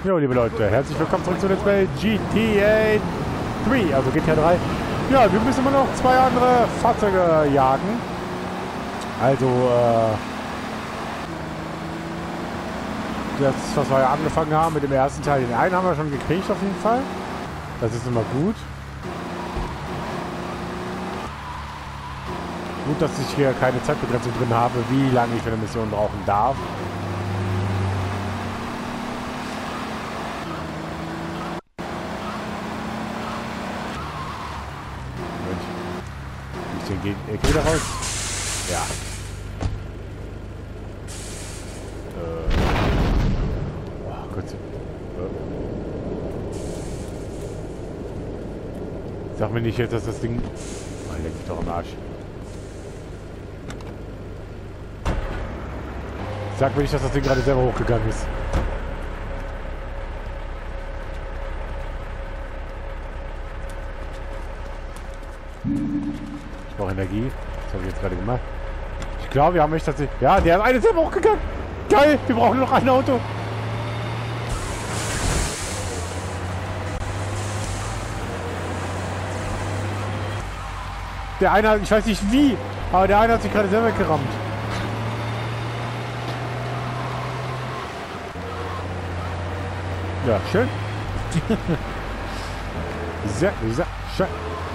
Jo, liebe Leute, herzlich willkommen zurück zu Let's Play GTA 3, also GTA 3. Ja, wir müssen immer noch zwei andere Fahrzeuge jagen. Also, das, was wir ja angefangen haben mit dem ersten Teil, den einen haben wir schon gekriegt auf jeden Fall. Das ist immer gut. Gut, dass ich hier keine Zeitbegrenzung drin habe, wie lange ich für eine Mission brauchen darf. Geht Ecke wieder raus? Ja. Oh Gott. Sag mir nicht jetzt, dass das Ding... Oh, leck mich doch am Arsch. Sag mir nicht, dass das Ding gerade selber hochgegangen ist. Ich brauche Energie. Das habe ich jetzt gerade gemacht. Ich glaube, wir haben echt tatsächlich... Ja, der ist eine selber hochgegangen. Geil, wir brauchen noch ein Auto. Der eine, ich weiß nicht wie, aber der eine hat sich gerade selber weggerammt. Ja, schön. Sehr schön.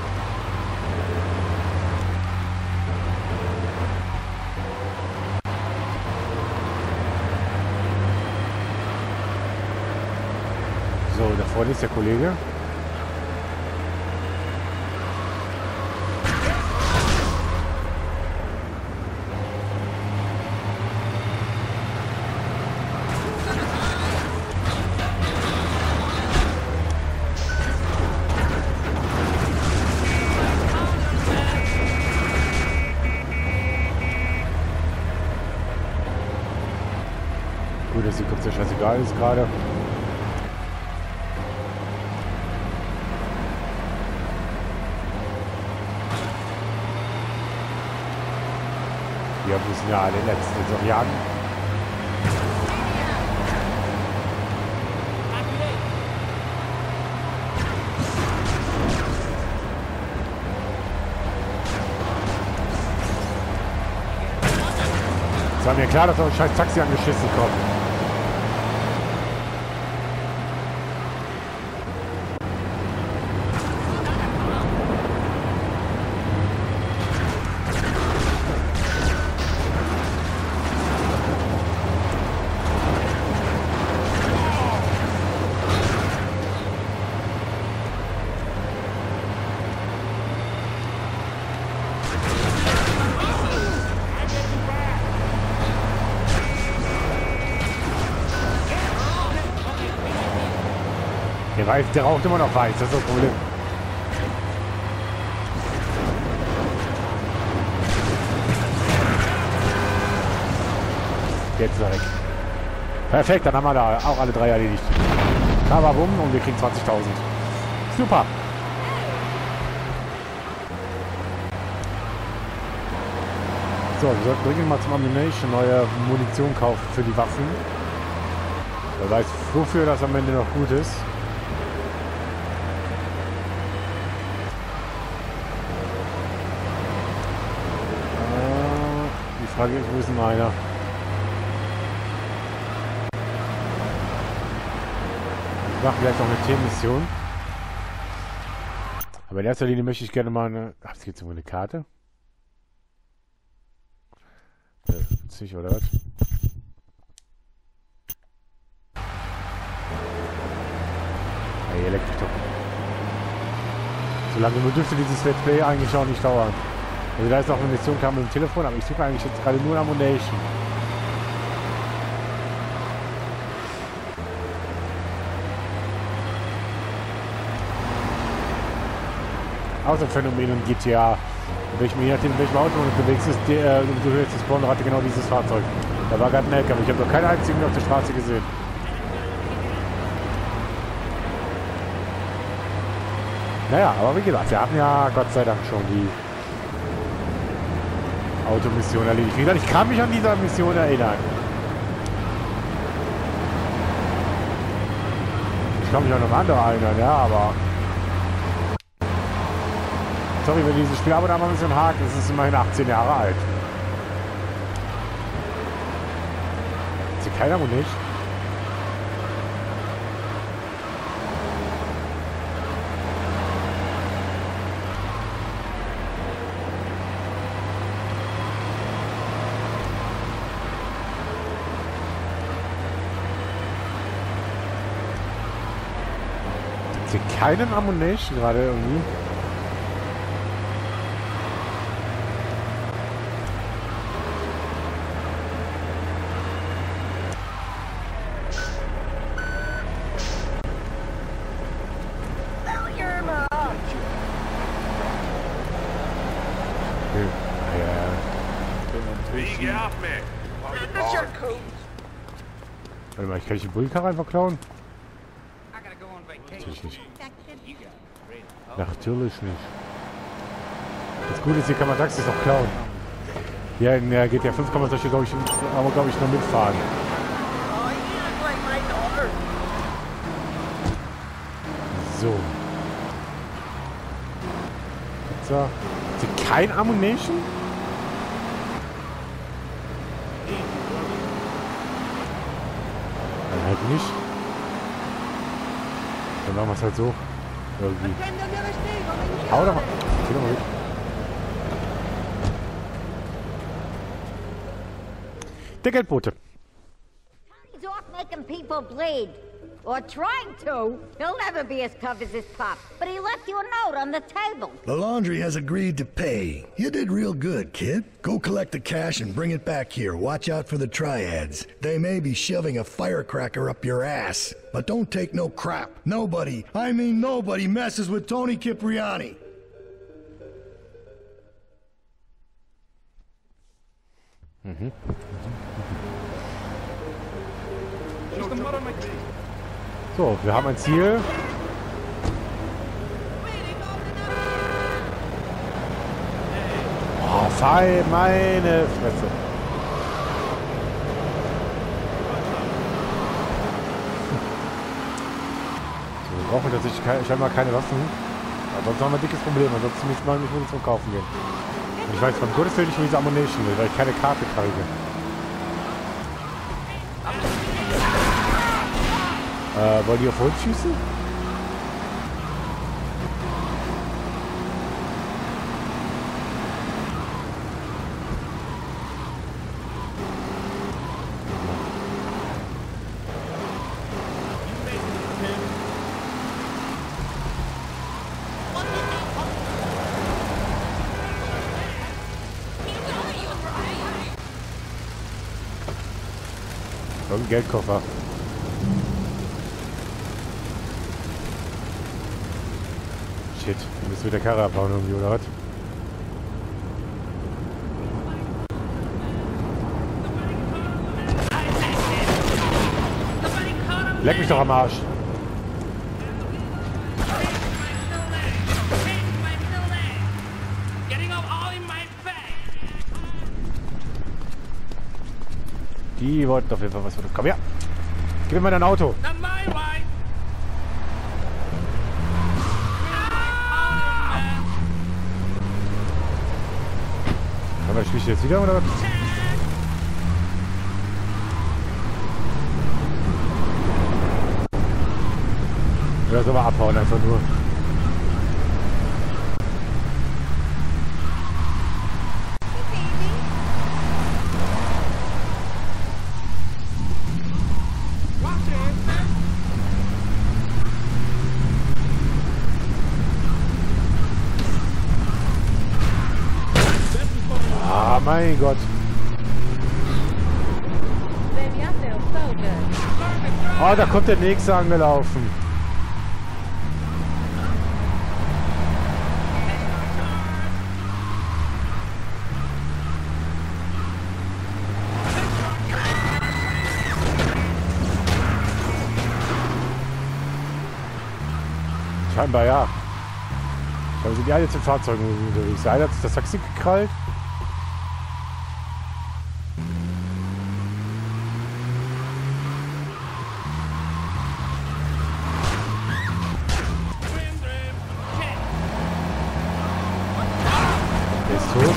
So, da vorne ist der Kollege. Gut, dass die Kopf der scheißegal ist gerade. Wir müssen ja alle letzten noch jagen. Es war mir klar, dass ein scheiß Taxi angeschissen kommt. Der raucht immer noch weiß, das ist das Problem. Jetzt ist er weg. Perfekt, dann haben wir da auch alle drei erledigt. Kababum und wir kriegen 20.000. Super. So, wir sollten dringend mal zum Ammunition neue Munition kaufen für die Waffen. Wer weiß, wofür das am Ende noch gut ist. Wo ist denn einer? Ich mache gleich noch eine Teammission. Aber in erster Linie möchte ich gerne mal eine... Ach, es geht um eine Karte? Sich oder was? Hey, leck mich doch. So lange dürfte dieses Let's Play eigentlich auch nicht dauern. Also da ist noch eine Mission, kam mit dem Telefon, aber ich suche eigentlich jetzt gerade nur Ammunition. Außer Phänomen in GTA. Wenn ich mir je nachdem, in welchem Auto unterwegs ist, du hörst die Spawnrate genau dieses Fahrzeug. Da war gerade ein LKW, ich habe noch keinen einzigen auf der Straße gesehen. Naja, aber wie gesagt, wir haben ja Gott sei Dank schon die Automission erledigt. Wie gesagt, ich kann mich an diese Mission erinnern. Ich kann mich auch noch an andere erinnern, ja, aber... Sorry, wenn dieses Spiel aber da mal ein bisschen hakt, es ist immerhin 18 Jahre alt. Sie keiner wohl nicht. Sie keinen Ammunition gerade irgendwie. Warte mal, kann ich die Bullenkarre einfach klauen? Natürlich nicht. Natürlich nicht. Das Gute ist, hier kann man Taxis auch klauen. Ja, in der GTA 5 kann man solche, glaube ich, noch mitfahren. So. So. Ist hier kein Ammunition? Dann halt nicht. Dann machen wir es halt so. Irgendwie. Hau doch mal. Geh doch mal weg. Der Geldbote. He's off making people bleed. Or trying to. He'll never be as tough as his pop. But he left you a note on the table. The laundry has agreed to pay. You did real good, kid. Go collect the cash and bring it back here. Watch out for the triads. They may be shoving a firecracker up your ass. But don't take no crap. Nobody, I mean nobody, messes with Tony Cipriani. So, wir haben ein Ziel. Oh, fein, meine Fresse. So, wir brauchen tatsächlich scheinbar keine Waffen. Ansonsten haben wir ein dickes Problem. Ansonsten müssen wir nicht Munition kaufen gehen. Und ich weiß von Gottes Willen nicht, wo diese Ammunition will, weil ich keine Karte kriege. Wollt ihr auf Holz schießen? Ein Geldkoffer. Shit, wir müssen mit der Karre abbauen irgendwie, oder was? Leck mich doch am Arsch. Die wollten auf jeden Fall was von uns. Komm her! Gib mir mal dein Auto! Aber spielst du jetzt wieder, oder was? Oder soll man abhauen einfach nur? Ah, mein Gott. Oh, da kommt der Nächste angelaufen. Scheinbar ja. Aber sind die alle zum Fahrzeugen unterwegs. Der eine hat sich das Taxi gekrallt. Der ist tot.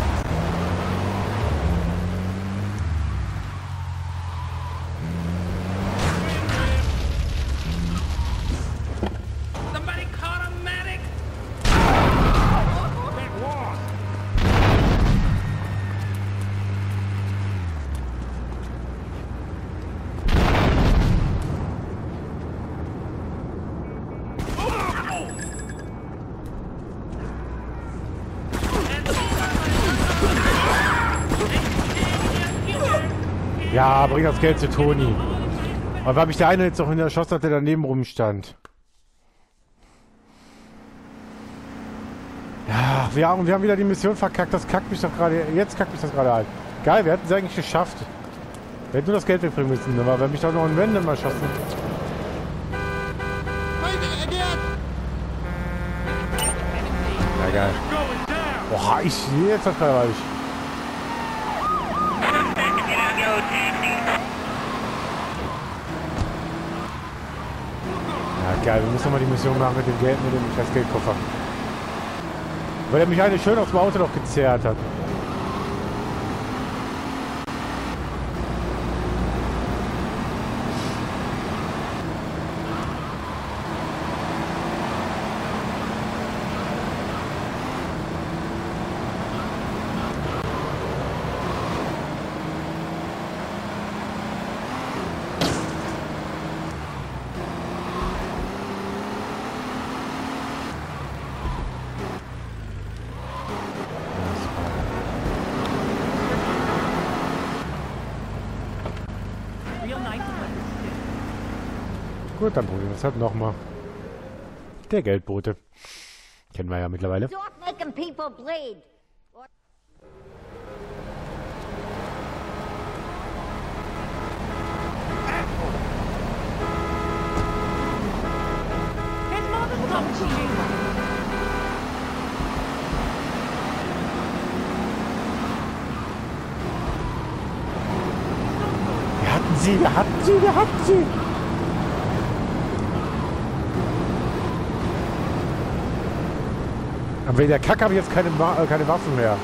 Ja, bring das Geld zu Toni. Aber weil mich der eine jetzt noch erschossen hat, der daneben rumstand. Ja, wir haben wieder die Mission verkackt. Das kackt mich doch gerade. Jetzt kackt mich das gerade ein. Geil, wir hätten es eigentlich geschafft. Wir hätten nur das Geld wegbringen müssen. Aber wenn mich doch noch ein Random erschossen. Ja, geil. Boah, jetzt das gerade ich. Ja, geil, wir müssen nochmal die Mission machen mit dem Geld, mit dem Geldkoffer. Weil er mich eigentlich schön aus dem Auto noch gezerrt hat. Gut, dann probieren wir es halt nochmal. Der Geldbote. Kennen wir ja mittlerweile. Stop making people bleed. His mother's come to you. Wir hatten sie, wir hatten sie, wir hatten sie. Aber wegen der Kacke habe ich jetzt keine Waffen mehr.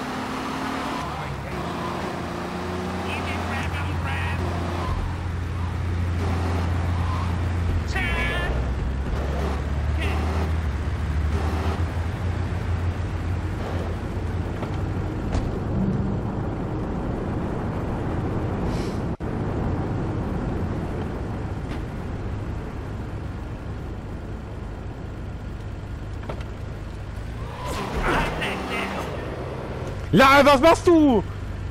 La, was machst du?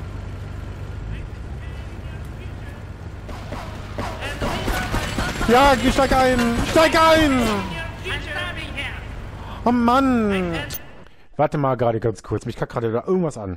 Ja, steig ein! Steig ein! Oh Mann! Warte mal gerade ganz kurz. Mich kackt gerade da irgendwas an.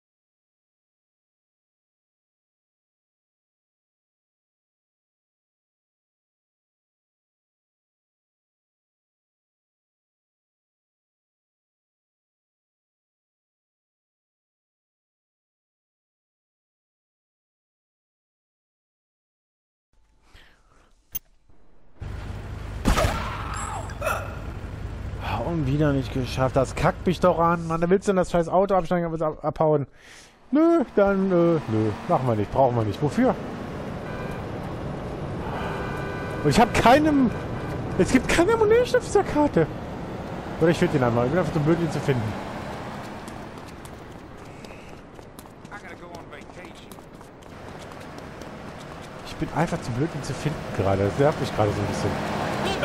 Und wieder nicht geschafft. Das kackt mich doch an. Mann, da willst du denn das scheiß Auto absteigen und abhauen? Nö, dann, nö. Machen wir nicht. Brauchen wir nicht. Wofür? Und ich habe keinem... Es gibt keine Ammunition auf dieser Karte. Oder ich finde den einmal. Ich bin einfach zu blöd, ihn zu finden. Ich bin einfach zu blöd, ihn zu finden gerade. Das nervt mich gerade so ein bisschen.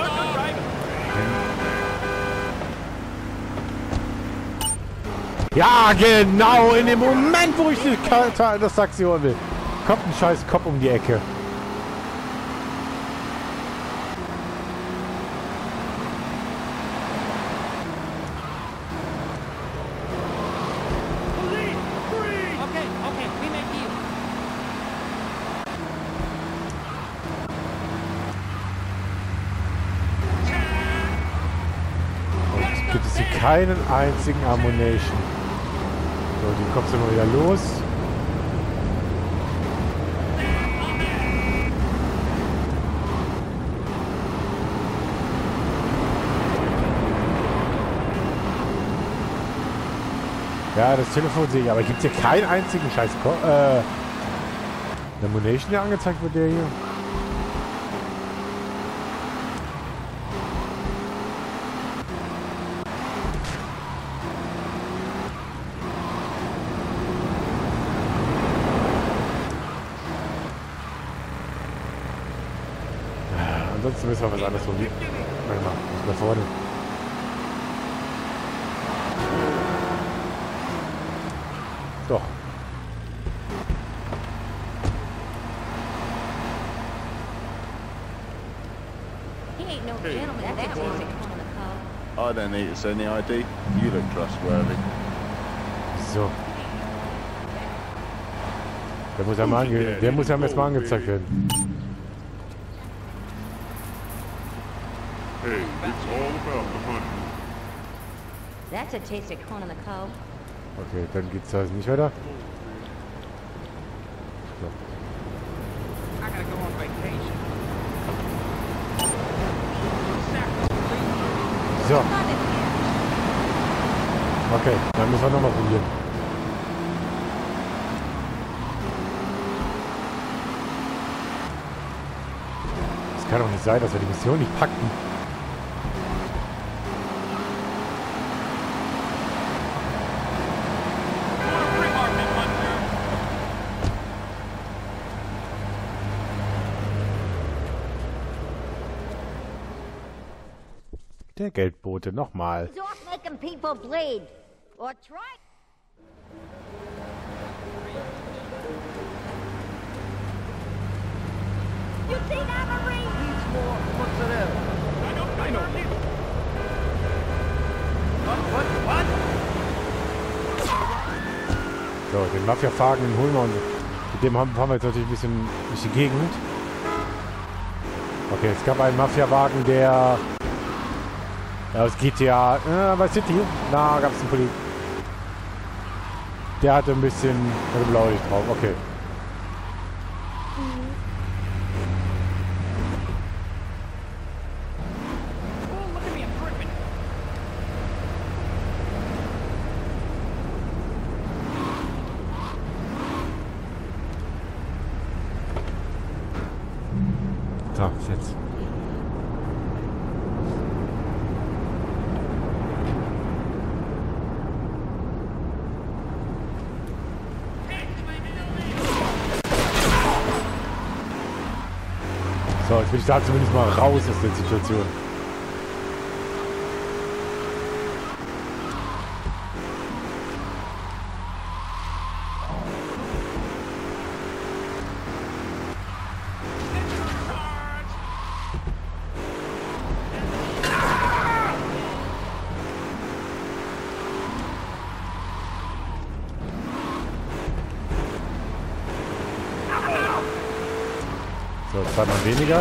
Ja, genau, in dem Moment, wo ich das Taxi holen will, kommt ein scheiß Kopf um die Ecke. Okay, we make you. Und gibt es hier keinen einzigen Ammunition. So, die kommst du mal wieder los. Ja, das Telefon sehe ich, aber gibt es hier keinen einzigen Scheiß eine Munition, die angezeigt wird, der hier? Ansonsten müssen wir was anderes probieren. Warte mal, muss nach vorne. Doch. He ain't no gentleman. That's a basic one of the code. I don't need to see any ID. You look trustworthy. So. Der muss ja jetzt mal angezeigt werden. Hey, it's all about the money. That's a basic one of the code. Okay, dann geht's also nicht weiter. So. I gotta go on vacation. So. Okay, dann müssen wir nochmal probieren. Es kann doch nicht sein, dass wir die Mission nicht packen. Der Geldbote, nochmal. He's off making people bleed. Or try. You see that, Marie? I know. What? So, den Mafia-Fagen holen wir uns. Mit dem haben wir jetzt natürlich ein bisschen durch die Gegend. Okay, es gab einen Mafia-Wagen, der aus GTA, bei City, da gab es einen Pulli. Der hatte ein bisschen Blaulicht drauf, okay. Oh, look at me, I'm tripping. So, jetzt. So, jetzt bin ich da zumindest mal raus aus der Situation. So, zweimal weniger.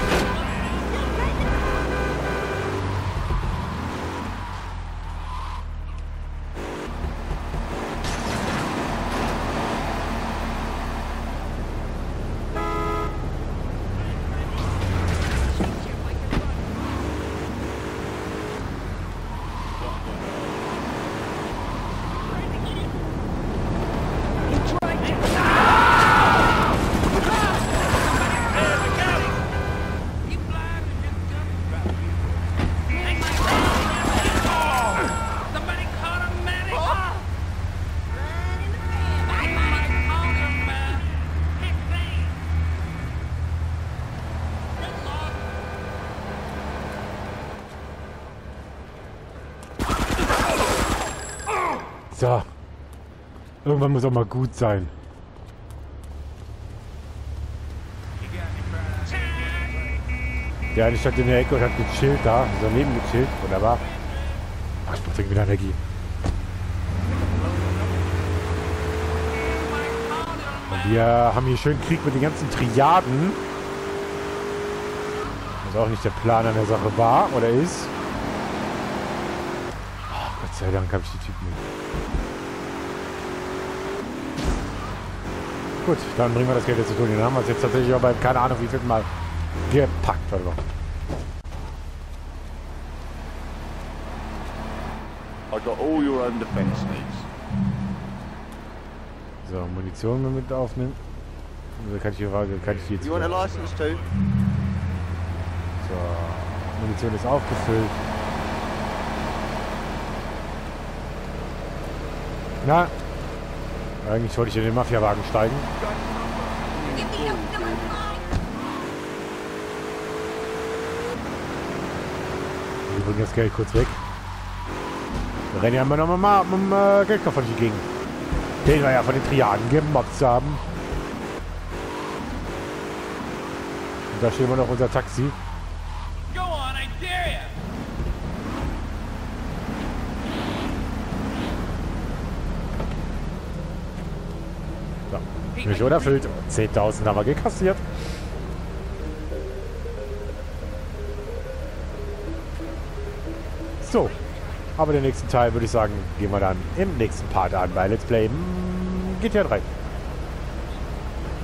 So. Irgendwann muss auch mal gut sein. Der eine stand in der Ecke und hat gechillt da, daneben gechillt. Wunderbar. Ach, ich brauche wieder Energie. Und wir haben hier schön Krieg mit den ganzen Triaden. Was auch nicht der Plan an der Sache war oder ist. Oh, Gott sei Dank habe ich die Typen nicht. Gut, dann bringen wir das Geld jetzt zu tun. Dann haben wir es jetzt tatsächlich auch bei, keine Ahnung, wie viel Mal gepackt. Warte mal. I got all your own defense needs. So, Munition mit aufnehmen. Also kann ich die jetzt... You want a license too? So, Munition ist aufgefüllt. Na, eigentlich wollte ich in den Mafiawagen steigen. Wir bringen das Geld kurz weg. Wir rennen ja immer noch mal mit dem Geldkoffer nicht gegen. Den wir ja von den Triaden gemobbt haben. Und da stehen wir noch unser Taxi. Go on, I dare ya! So, Mission erfüllt. 10.000 haben wir gekassiert. So, aber den nächsten Teil würde ich sagen, gehen wir dann im nächsten Part an bei Let's Play GTA 3.